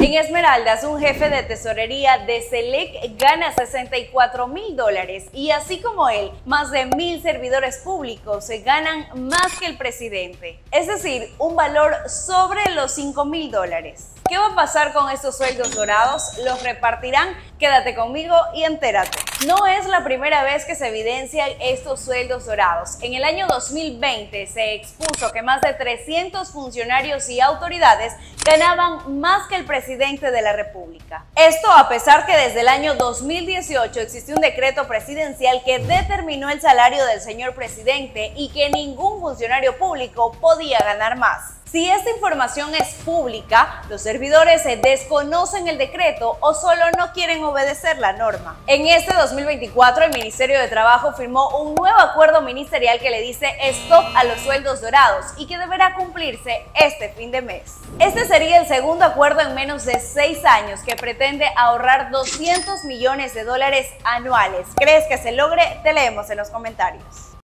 En Esmeraldas, un jefe de tesorería de Selec gana $64,000 y así como él, más de 1,000 servidores públicos se ganan más que el presidente, es decir, un valor sobre los $5,000. ¿Qué va a pasar con estos sueldos dorados? ¿Los repartirán? Quédate conmigo y entérate. No es la primera vez que se evidencian estos sueldos dorados. En el año 2020 se expuso que más de 300 funcionarios y autoridades ganaban más que el presidente de la República. Esto a pesar que desde el año 2018 existió un decreto presidencial que determinó el salario del señor presidente y que ningún funcionario público podía ganar más. Si esta información es pública, los servidores desconocen el decreto o solo no quieren obedecer la norma. En este 2024, el Ministerio de Trabajo firmó un nuevo acuerdo ministerial que le dice stop a los sueldos dorados y que deberá cumplirse este fin de mes. Este sería el segundo acuerdo en menos de 6 años que pretende ahorrar $200 millones anuales. ¿Crees que se logre? Te leemos en los comentarios.